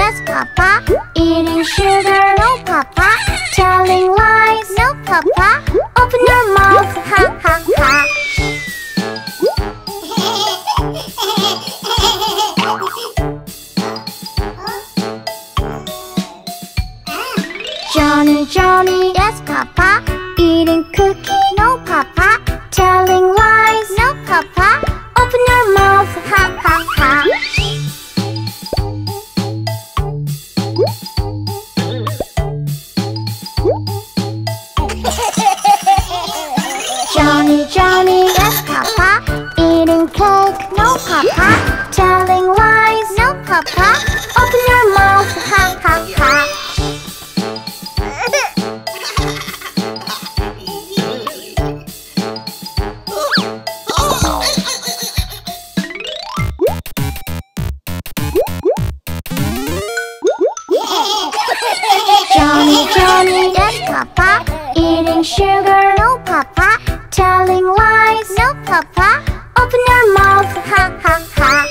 yes papa. Eating sugar, no papa. Telling lies, no papa. Open your mouth, ha ha ha. Johny Johny, yes papa. Eating cookie, no papa. Telling lies, no papa. Open your mouth, ha ha ha. Johny Johny, yes papa. Eating cake, no papa. Telling lies, no papa. Open your mouth, ha ha ha. Johny Johny, yes papa. Eating sugar, no papa. Telling lies, no papa. Open your mouth, ha ha ha.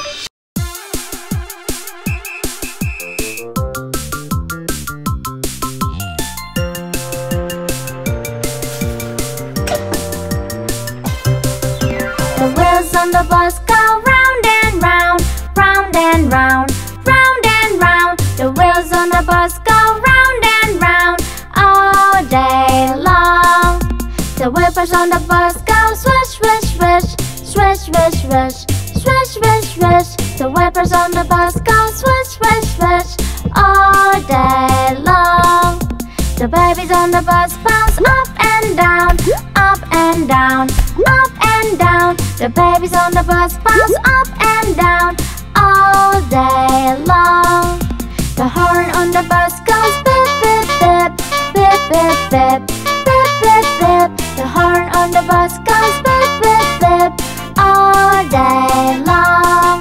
The wheels on the bus go round and round, round and round, round and round. The wheels on the bus go round and round all day long. The whippers on the bus go swish, swish, swish, swish, swish, swish, swish, swish, swish. The whippers on the bus go swish, swish, swish all day long. The babies on the bus bounce up and down, up and down, up and down. The babies on the bus bounce up and down all day long. The horn on the bus goes beep, beep, beep, beep, beep, beep, beep, beep, beep. The horn on the bus goes beep, beep, beep all day long.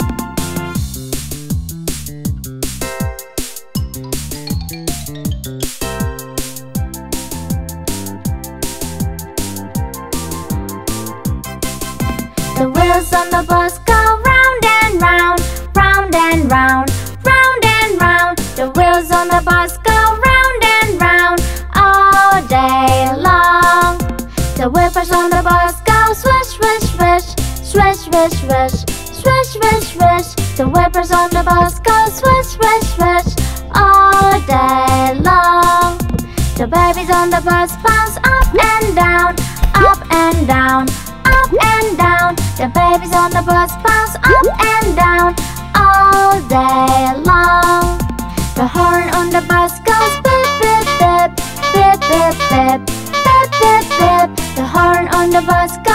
The wheels on the bus go round and round, round and round, round and round. The wheels on the bus go round and round all day long. The whippers on the bus go swish, swish, swish, swish, swish, swish, swish, swish, swish. The whippers on the bus go swish, swish, swish all day long. The babies on the bus bounce up and down, up and down, up and down. The babies on the bus bounce up and down all day long. The horn on the bus goes beep, beep, beep, beep, beep, beep, beep, beep, beep. The horn on the bus